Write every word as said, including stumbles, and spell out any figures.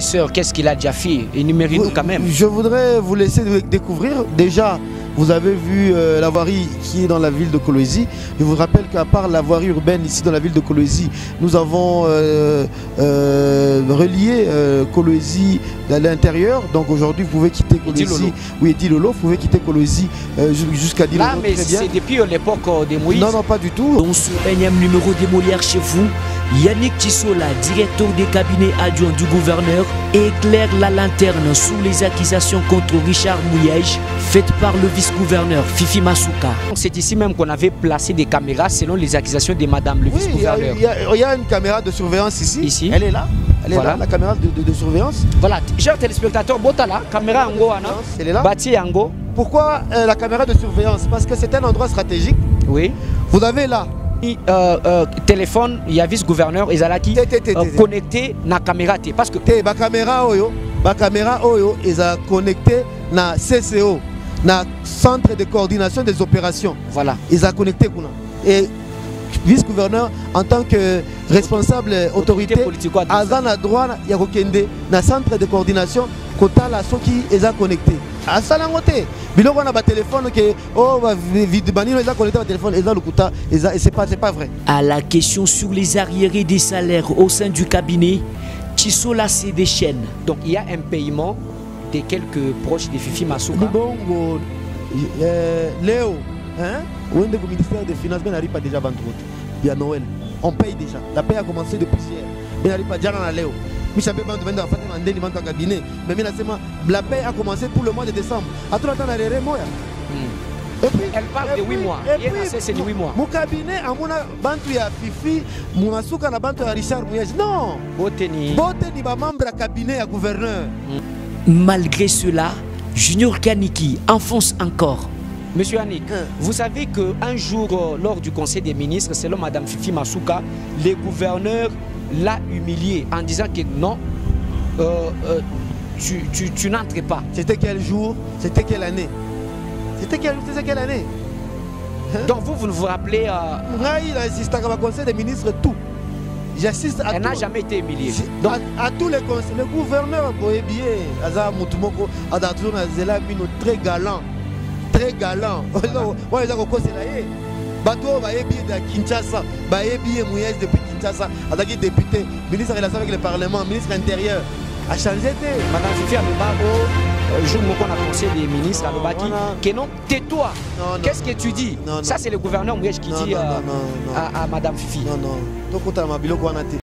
professeur, qu'est-ce qu'il a déjà fait? Énumérez-nous quand même. Je voudrais vous laisser découvrir. Déjà, vous avez vu euh, la voirie qui est dans la ville de Kolwezi. Je vous rappelle qu'à part la voirie urbaine ici dans la ville de Kolwezi, nous avons euh, euh, relié euh, Kolwezi à l'intérieur. Donc aujourd'hui, vous pouvez quitter Kolwezi. Oui, Dilolo, vous pouvez quitter Kolwezi euh, jusqu'à Dilolo. Là, mais c'est depuis l'époque de Moïse. Non, non, pas du tout. Dans ce énième numéro des Molières chez vous, Yannick Tissola, directeur des cabinets adjoints du gouverneur, éclaire la lanterne sous les accusations contre Richard Mouyej, faites par le vice-gouverneur Fifi Masuka. C'est ici même qu'on avait placé des caméras selon les accusations de madame le oui, vice-gouverneur. Il y, y a une caméra de surveillance ici. Ici. Elle est là. Elle est voilà. là, la caméra de, de, de surveillance. Voilà, chers téléspectateurs, Botala, caméra Ango, Anna. Elle est là. Bâti Ango. Pourquoi euh, la caméra de surveillance? Parce que c'est un endroit stratégique. Oui. Vous avez là. Euh, euh, téléphone, il y a vice-gouverneur, ils allaient euh, connecté na caméra. Parce que. La caméra, oyo, la caméra, oyo, ils ont connecté na C C O, na Centre de coordination des opérations. Voilà. Ils ont connecté. Et vice-gouverneur, en tant que responsable autorité, Azan a droit il y a na centre de coordination, kota la soki ils ont connecté. À Salangote, biloko na ba téléphone que oh va vide banino ils ont connecté au téléphone, ils ont le kuta, et c'est pas c'est pas vrai. À la question sur les arriérés des salaires au sein du cabinet, Tissola s'est déchaîne. Donc il y a un paiement de quelques proches de Fifi Masuka. Bon, euh, Léo, hein? Au ministère des Finances, mais n'arrive pas déjà vingt-trois. Il y a Noël. On paye déjà. La paye a commencé depuis hier. Mais n'arrive pas déjà dans la Léo. Mais la paye a commencé pour le mois de décembre. À tout le temps, Et puis, elle parle de huit mois. Et puis, c'est de huit mois. Mon cabinet, à mon bantu ya Fifi, mon asuka na bantu ya Richard Mouyej. Non. Boteni. Boteni ba membre à cabinet à gouverneur. Malgré cela, Junior Kaniki enfonce encore. Monsieur Yannick, hein? Vous savez qu'un jour, euh, lors du Conseil des ministres, selon Madame Fifi Masuka, le gouverneur l'a humilié en disant que non, euh, euh, tu, tu, tu n'entres pas. C'était quel jour? C'était quelle année? C'était quelle, quelle année? Hein? Donc vous, vous ne vous rappelez... Euh... Il assiste au Conseil des ministres, tout. J'assiste à Elle n'a jamais été humiliée. Donc, à, à tous les conseils. Le gouverneur, très galant. Très galant. Moi, je suis Bateau va ébier de Kinshasa, va ébier Mouyej depuis Kinshasa, attaqué député, ministre des Relations avec le Parlement, ministre intérieur, a changé. Madame Fifi Alobabo, jour où on a conseil des ministres à Lobaki, que non, tais-toi. Qu'est-ce que tu dis? Ça, c'est le gouverneur Mouyej qui dit à Madame Fifi. Non, non.